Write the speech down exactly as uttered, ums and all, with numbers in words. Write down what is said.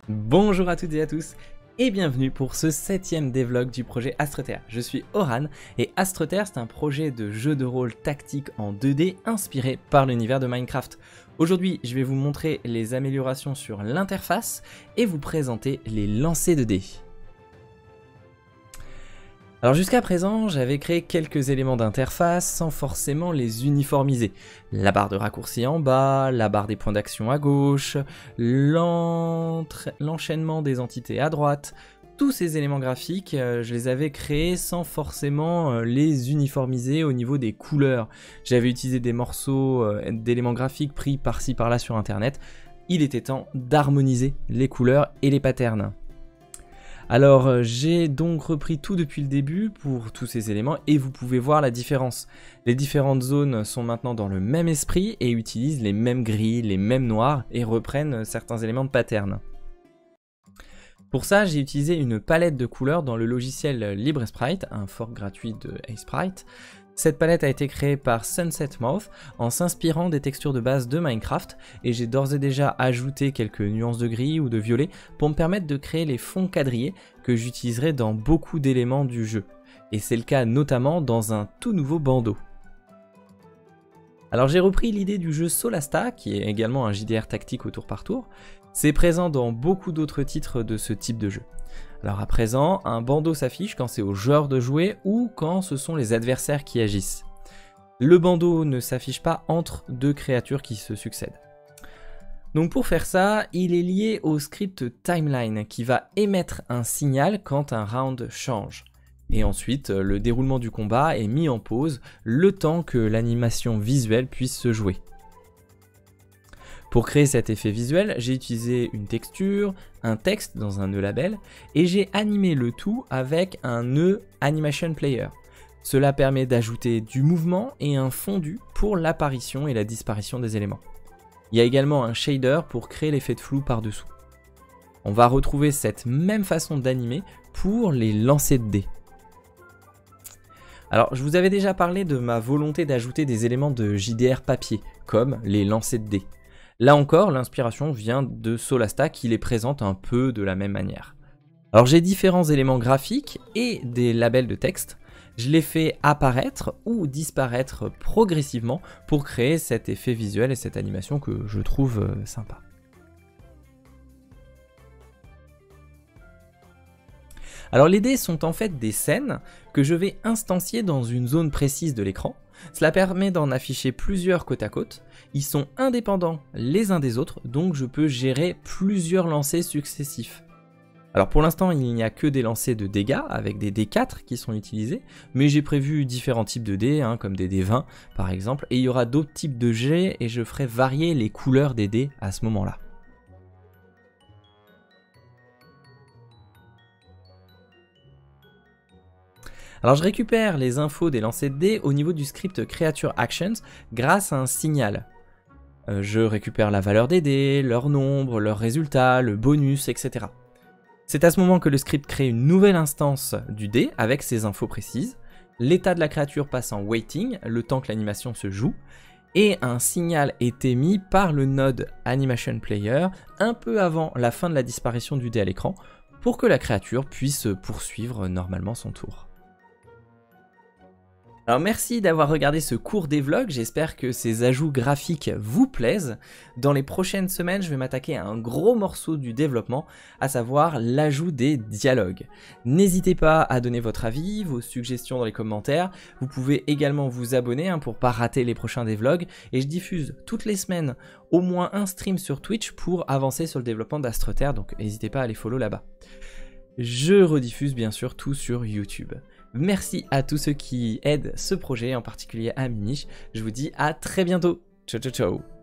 Bonjour à toutes et à tous et bienvenue pour ce septième devlog du projet Astreterre. Je suis Oran et Astreterre c'est un projet de jeu de rôle tactique en deux D inspiré par l'univers de Minecraft. Aujourd'hui je vais vous montrer les améliorations sur l'interface et vous présenter les lancers de dés. Alors jusqu'à présent, j'avais créé quelques éléments d'interface sans forcément les uniformiser. La barre de raccourci en bas, la barre des points d'action à gauche, l'enchaînement des entités à droite. Tous ces éléments graphiques, je les avais créés sans forcément les uniformiser au niveau des couleurs. J'avais utilisé des morceaux d'éléments graphiques pris par-ci par-là sur internet. Il était temps d'harmoniser les couleurs et les patterns. Alors j'ai donc repris tout depuis le début pour tous ces éléments et vous pouvez voir la différence. Les différentes zones sont maintenant dans le même esprit et utilisent les mêmes grilles, les mêmes noirs et reprennent certains éléments de pattern. Pour ça j'ai utilisé une palette de couleurs dans le logiciel LibreSprite, un fork gratuit de Sprite. Cette palette a été créée par Sunset Moth en s'inspirant des textures de base de Minecraft et j'ai d'ores et déjà ajouté quelques nuances de gris ou de violet pour me permettre de créer les fonds quadrillés que j'utiliserai dans beaucoup d'éléments du jeu. Et c'est le cas notamment dans un tout nouveau bandeau. Alors j'ai repris l'idée du jeu Solasta, qui est également un J D R tactique au tour par tour. C'est présent dans beaucoup d'autres titres de ce type de jeu. Alors à présent, un bandeau s'affiche quand c'est au joueur de jouer ou quand ce sont les adversaires qui agissent. Le bandeau ne s'affiche pas entre deux créatures qui se succèdent. Donc pour faire ça, il est lié au script timeline qui va émettre un signal quand un round change. Et ensuite, le déroulement du combat est mis en pause le temps que l'animation visuelle puisse se jouer. Pour créer cet effet visuel, j'ai utilisé une texture, un texte dans un nœud label et j'ai animé le tout avec un nœud Animation Player. Cela permet d'ajouter du mouvement et un fondu pour l'apparition et la disparition des éléments. Il y a également un shader pour créer l'effet de flou par-dessous. On va retrouver cette même façon d'animer pour les lancers de dés. Alors je vous avais déjà parlé de ma volonté d'ajouter des éléments de J D R papier, comme les lancers de dés. Là encore, l'inspiration vient de Solasta qui les présente un peu de la même manière. Alors j'ai différents éléments graphiques et des labels de texte. Je les fais apparaître ou disparaître progressivement pour créer cet effet visuel et cette animation que je trouve sympa. Alors les dés sont en fait des scènes que je vais instancier dans une zone précise de l'écran. Cela permet d'en afficher plusieurs côte à côte. Ils sont indépendants les uns des autres, donc je peux gérer plusieurs lancers successifs. Alors pour l'instant, il n'y a que des lancers de dégâts avec des dés quatre qui sont utilisés, mais j'ai prévu différents types de dés, hein, comme des dés vingt par exemple, et il y aura d'autres types de jets et je ferai varier les couleurs des dés à ce moment-là. Alors je récupère les infos des lancers de dés au niveau du script Creature Actions grâce à un signal. Euh, je récupère la valeur des dés, leur nombre, leurs résultats, le bonus, et cetera. C'est à ce moment que le script crée une nouvelle instance du dé avec ces infos précises. L'état de la créature passe en waiting, le temps que l'animation se joue, et un signal est émis par le node Animation Player un peu avant la fin de la disparition du dé à l'écran pour que la créature puisse poursuivre normalement son tour. Alors merci d'avoir regardé ce court devlog, j'espère que ces ajouts graphiques vous plaisent. Dans les prochaines semaines, je vais m'attaquer à un gros morceau du développement, à savoir l'ajout des dialogues. N'hésitez pas à donner votre avis, vos suggestions dans les commentaires. Vous pouvez également vous abonner hein, pour ne pas rater les prochains devlogs. Et je diffuse toutes les semaines au moins un stream sur Twitch pour avancer sur le développement d'Astreterre, donc n'hésitez pas à les follow là-bas. Je rediffuse bien sûr tout sur YouTube. Merci à tous ceux qui aident ce projet, en particulier à Minish. Je vous dis à très bientôt. Ciao ciao ciao.